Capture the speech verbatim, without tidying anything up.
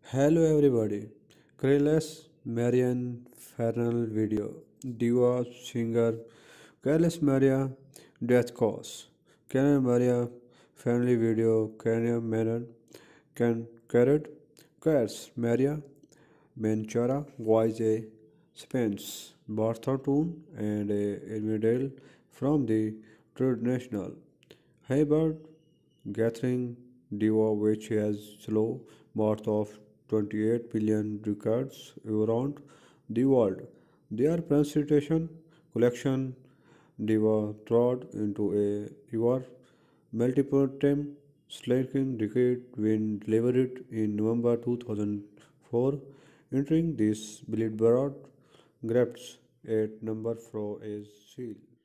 Hello everybody. Carlos Marin Funeral video. Diva singer Carlos Marin Death Cause. Carlos Maria family video. Carlos Marin can carrot. Carlos Maria Menchero was a Spence Barthortune and a individual from the traditional Hayward gathering diva which has slow birth of twenty-eight billion records around the world. Their presentation collection diva trod into a ever multiple time slaking decade when delivered in November two thousand four, entering this Billboard grabs at number four as seal.